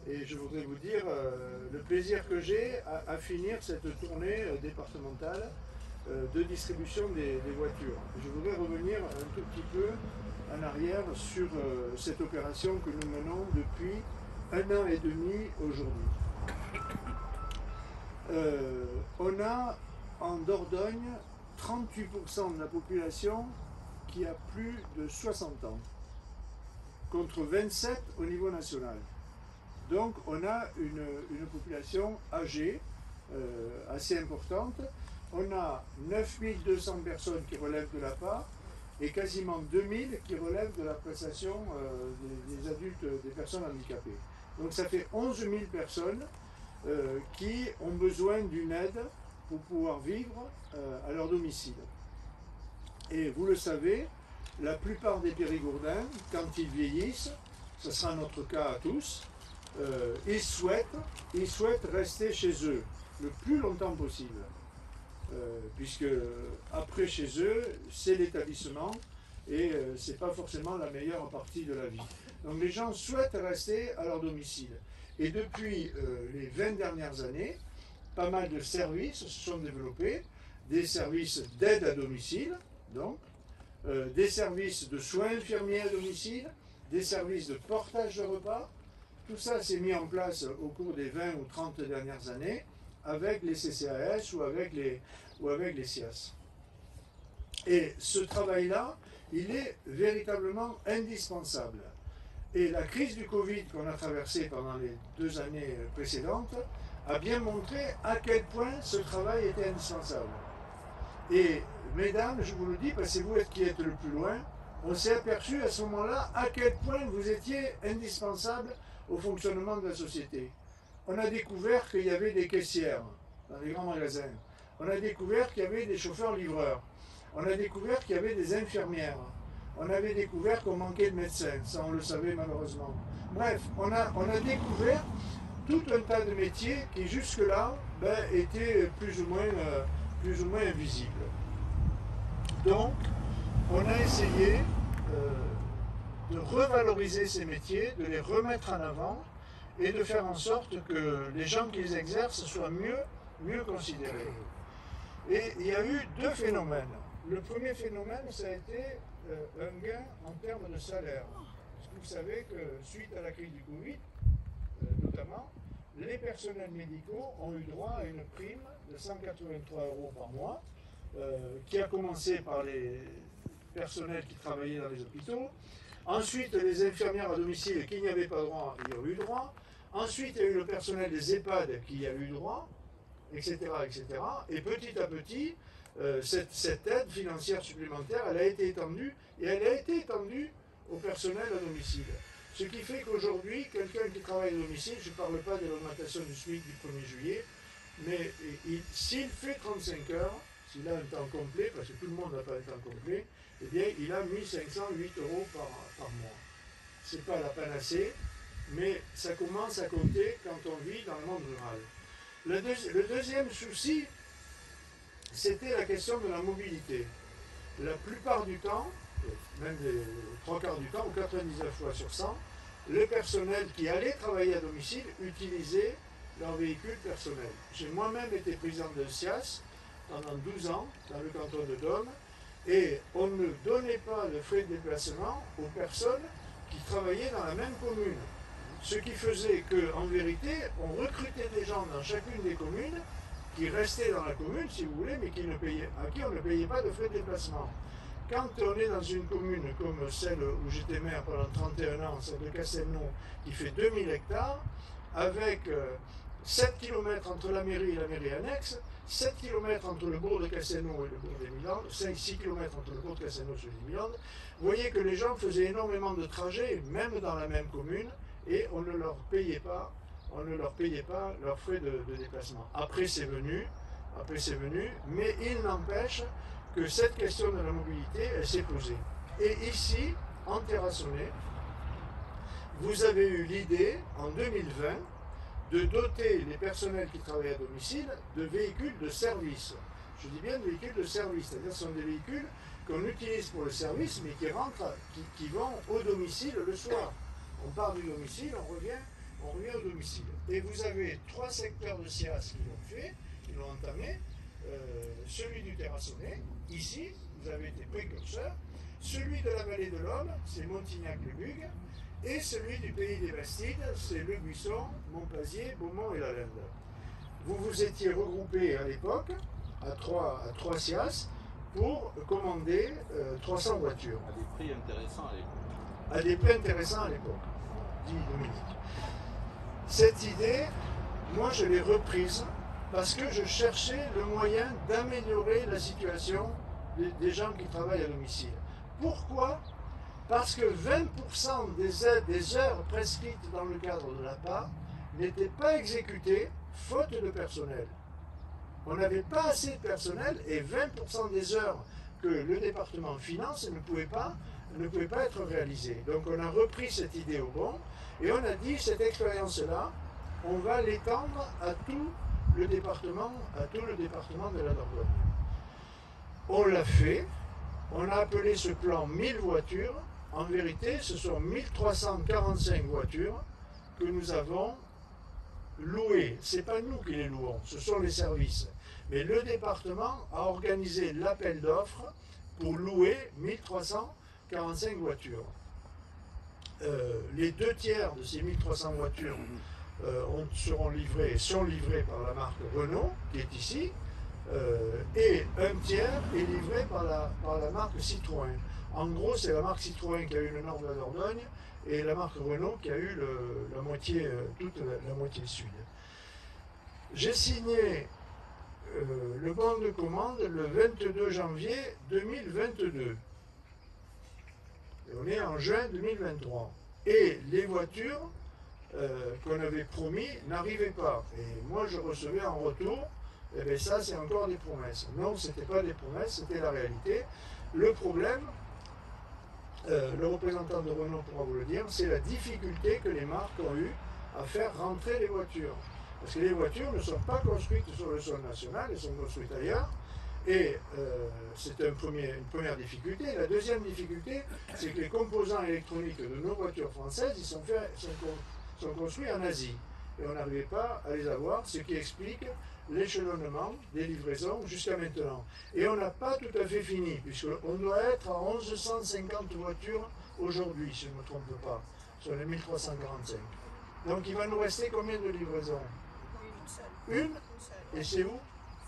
Et je voudrais vous dire le plaisir que j'ai à finir cette tournée départementale de distribution des voitures. Je voudrais revenir un tout petit peu en arrière sur cette opération que nous menons depuis 1 an et demi aujourd'hui. On a en Dordogne 38% de la population qui a plus de 60 ans, contre 27 au niveau national. Donc on a une population âgée assez importante. On a 9200 personnes qui relèvent de l'APA et quasiment 2000 qui relèvent de la prestation des adultes, des personnes handicapées. Donc ça fait 11 000 personnes qui ont besoin d'une aide pour pouvoir vivre à leur domicile. Et vous le savez, la plupart des périgourdins, quand ils vieillissent, ce sera notre cas à tous, ils souhaitent rester chez eux le plus longtemps possible. Puisque après chez eux, c'est l'établissement et ce n'est pas forcément la meilleure partie de la vie. Donc les gens souhaitent rester à leur domicile. Et depuis les 20 dernières années, pas mal de services se sont développés, des services d'aide à domicile, donc, des services de soins infirmiers à domicile, des services de portage de repas. Tout ça s'est mis en place au cours des 20 ou 30 dernières années avec les CCAS ou avec les SIAS. Et ce travail-là, il est véritablement indispensable. Et la crise du Covid qu'on a traversée pendant les 2 années précédentes a bien montré à quel point ce travail était indispensable. Et mesdames, je vous le dis, parce que c'est vous qui êtes le plus loin, on s'est aperçu à ce moment-là à quel point vous étiez indispensable au fonctionnement de la société. On a découvert qu'il y avait des caissières dans les grands magasins. On a découvert qu'il y avait des chauffeurs-livreurs. On a découvert qu'il y avait des infirmières. On avait découvert qu'on manquait de médecins. Ça, on le savait malheureusement. Bref, on a découvert tout un tas de métiers qui jusque-là étaient plus ou moins invisibles. Donc, on a essayé de revaloriser ces métiers, de les remettre en avant et de faire en sorte que les gens qui les exercent soient mieux considérés. Et il y a eu 2 phénomènes. Le premier phénomène, ça a été un gain en termes de salaire. Parce que vous savez que suite à la crise du Covid, notamment, les personnels médicaux ont eu droit à une prime de 183 € par mois, qui a commencé par les personnels qui travaillaient dans les hôpitaux. Ensuite, les infirmières à domicile qui n'y avaient pas droit, y ont eu droit. Ensuite, il y a eu le personnel des EHPAD qui y a eu droit, etc., etc. Et petit à petit, cette aide financière supplémentaire, elle a été étendue, et elle a été étendue au personnel à domicile. Ce qui fait qu'aujourd'hui, quelqu'un qui travaille à domicile, je ne parle pas de l'augmentation du SMIC du 1er juillet, mais s'il fait 35 heures, s'il a un temps complet, parce que tout le monde n'a pas un temps complet, eh bien, il a 1508 € par mois. Ce n'est pas la panacée, mais ça commence à compter quand on vit dans le monde rural. Le deuxième souci, c'était la question de la mobilité. La plupart du temps, même les 3/4 du temps, ou 99 fois sur 100, le personnel qui allait travailler à domicile utilisait leur véhicule personnel. J'ai moi-même été président de SIAS pendant 12 ans dans le canton de Dôme, et on ne donnait pas de frais de déplacement aux personnes qui travaillaient dans la même commune. Ce qui faisait qu'en vérité, on recrutait des gens dans chacune des communes qui restaient dans la commune, si vous voulez, mais à qui on ne payait pas de frais de déplacement. Quand on est dans une commune comme celle où j'étais maire pendant 31 ans, celle de Castelnau, qui fait 2000 hectares, avec 7 km entre la mairie et la mairie annexe, 7 km entre le bourg de Castelnau et le bourg des Milandes, 6 km entre le bourg de Castelnau et celui des Milandes, vous voyez que les gens faisaient énormément de trajets, même dans la même commune, et on ne leur payait pas leurs frais de déplacement. Après c'est venu, mais il n'empêche que cette question de la mobilité, elle s'est posée. Et ici, en Terrassonnais, vous avez eu l'idée, en 2020, de doter les personnels qui travaillent à domicile de véhicules de service. Je dis bien de véhicules de service, c'est-à-dire que ce sont des véhicules qu'on utilise pour le service, mais qui vont au domicile le soir. On part du domicile, on revient au domicile. domicile. Et vous avez 3 secteurs de SIAS qui l'ont fait, qui l'ont entamé. Celui du Terrassonnet, ici, vous avez été précurseurs. Celui de la vallée de l'Aube, c'est Montignac-le-Bugue. Et celui du pays des Bastides, c'est Le Buisson, Montpazier, Beaumont et la Linde. Vous vous étiez regroupés à l'époque, à trois SIAS, pour commander 300 voitures. À des prix intéressants à l'époque. À des prix intéressants à l'époque, dit Dominique. Cette idée, moi je l'ai reprise parce que je cherchais le moyen d'améliorer la situation des gens qui travaillent à domicile. Pourquoi? Parce que 20% des heures prescrites dans le cadre de l'APA n'étaient pas exécutées faute de personnel. On n'avait pas assez de personnel et 20% des heures que le département finance ne pouvaient pas être réalisées. Donc on a repris cette idée au bon et on a dit cette expérience-là, on va l'étendre à tout le département de la Dordogne. On l'a fait, on a appelé ce plan 1000 voitures. En vérité, ce sont 1345 voitures que nous avons louées. Ce n'est pas nous qui les louons, ce sont les services. Mais le département a organisé l'appel d'offres pour louer 1345 voitures. Les 2 tiers de ces 1300 voitures sont livrées par la marque Renault, qui est ici, et 1 tiers est livré par la marque Citroën. En gros, c'est la marque Citroën qui a eu le nord de la Dordogne et la marque Renault qui a eu toute la moitié sud. J'ai signé le bon de commande le 22 janvier 2022. Et on est en juin 2023. Et les voitures qu'on avait promis n'arrivaient pas. Et moi, je recevais en retour, eh bien ça, c'est encore des promesses. Non, ce n'était pas des promesses, c'était la réalité. Le problème, le représentant de Renault pourra vous le dire, c'est la difficulté que les marques ont eue à faire rentrer les voitures. Parce que les voitures ne sont pas construites sur le sol national, elles sont construites ailleurs. Et c'est une première difficulté. La deuxième difficulté, c'est que les composants électroniques de nos voitures françaises, ils sont construits en Asie. Et on n'arrivait pas à les avoir, ce qui explique l'échelonnement des livraisons jusqu'à maintenant. Et on n'a pas tout à fait fini, puisqu'on doit être à 1150 voitures aujourd'hui, si je ne me trompe pas, sur les 1345. Donc il va nous rester combien de livraisons? Une? Et c'est où?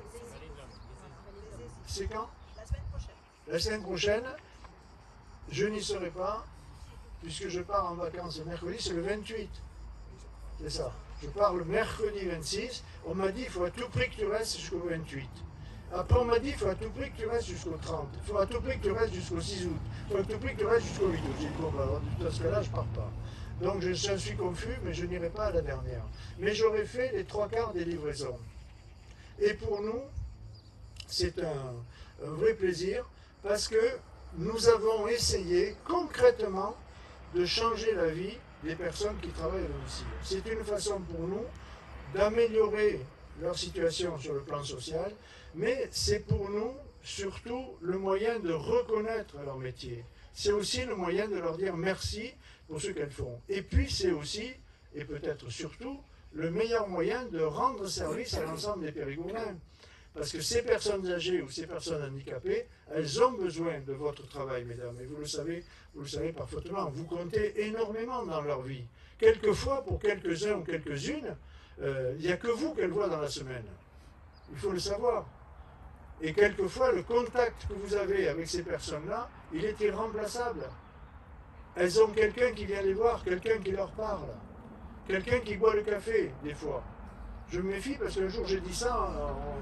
C'est quand? La semaine prochaine. La semaine prochaine, je n'y serai pas, puisque je pars en vacances mercredi, c'est le 28. C'est ça. Je pars le mercredi 26. On m'a dit, il faut à tout prix que tu restes jusqu'au 28. Après, on m'a dit, il faut à tout prix que tu restes jusqu'au 30. Il faut à tout prix que tu restes jusqu'au 6 août. Il faut à tout prix que tu restes jusqu'au 8 août. J'ai dit, bon, bah, dans ce cas-là, je ne pars pas. Donc, je suis confus, mais je n'irai pas à la dernière. Mais j'aurais fait les 3/4 des livraisons. Et pour nous, c'est un vrai plaisir, parce que nous avons essayé concrètement de changer la vie des personnes qui travaillent à domicile. C'est une façon pour nous d'améliorer leur situation sur le plan social, mais c'est pour nous surtout le moyen de reconnaître leur métier. C'est aussi le moyen de leur dire merci pour ce qu'elles font. Et puis c'est aussi, et peut-être surtout, le meilleur moyen de rendre service à l'ensemble des Périgourdins. Parce que ces personnes âgées ou ces personnes handicapées, elles ont besoin de votre travail, mesdames, et vous le savez parfaitement. Vous comptez énormément dans leur vie. Quelquefois, pour quelques-uns ou quelques-unes, il n'y a que vous qu'elles voient dans la semaine. Il faut le savoir. Et quelquefois, le contact que vous avez avec ces personnes-là, il est irremplaçable. Elles ont quelqu'un qui vient les voir, quelqu'un qui leur parle, quelqu'un qui boit le café, des fois. Je me méfie parce qu'un jour j'ai dit ça,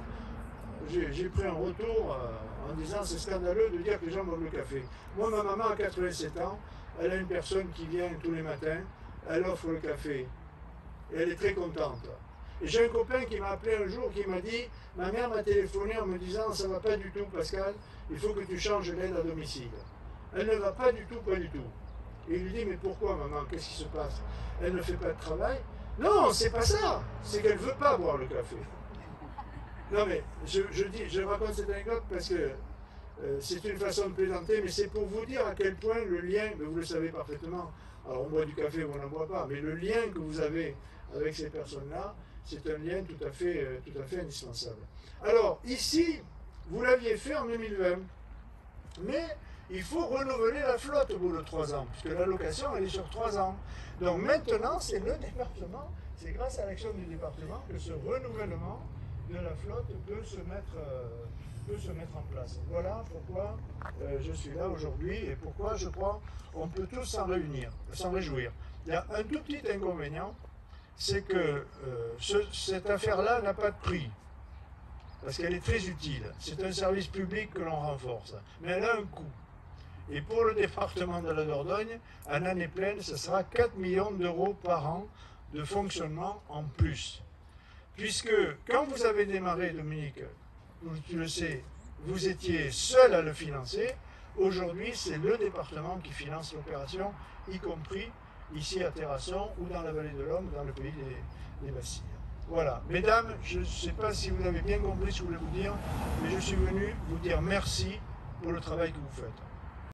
j'ai pris un retour en disant c'est scandaleux de dire que les gens boivent le café. Moi, ma maman a 87 ans, elle a une personne qui vient tous les matins, elle offre le café. Et elle est très contente. Et j'ai un copain qui m'a appelé un jour qui m'a dit, ma mère m'a téléphoné en me disant, ça ne va pas du tout Pascal, il faut que tu changes l'aide à domicile. Elle ne va pas du tout, pas du tout. Et il lui dit, mais pourquoi maman, qu'est-ce qui se passe? Elle ne fait pas de travail? Non, c'est pas ça, c'est qu'elle ne veut pas boire le café. Non mais, je raconte cette anecdote parce que c'est une façon de plaisanter, mais c'est pour vous dire à quel point le lien, vous le savez parfaitement, alors on boit du café ou on n'en boit pas, mais le lien que vous avez avec ces personnes-là, c'est un lien tout à fait indispensable. Alors, ici, vous l'aviez fait en 2020, mais il faut renouveler la flotte au bout de 3 ans, puisque l'allocation, elle est sur 3 ans. Donc maintenant, c'est le département, c'est grâce à l'action du département que ce renouvellement de la flotte peut se mettre en place. Voilà pourquoi je suis là aujourd'hui et pourquoi je crois qu'on peut tous s'en réjouir. Il y a un tout petit inconvénient, c'est que cette affaire-là n'a pas de prix, parce qu'elle est très utile. C'est un service public que l'on renforce, mais elle a un coût. Et pour le département de la Dordogne, en année pleine, ce sera 4 millions d'euros par an de fonctionnement en plus. Puisque quand vous avez démarré, Dominique, tu le sais, vous étiez seul à le financer. Aujourd'hui, c'est le département qui finance l'opération, y compris ici à Terrasson ou dans la vallée de l'Homme, dans le pays des Bastilles. Voilà. Mesdames, je ne sais pas si vous avez bien compris ce que je voulais vous dire, mais je suis venu vous dire merci pour le travail que vous faites.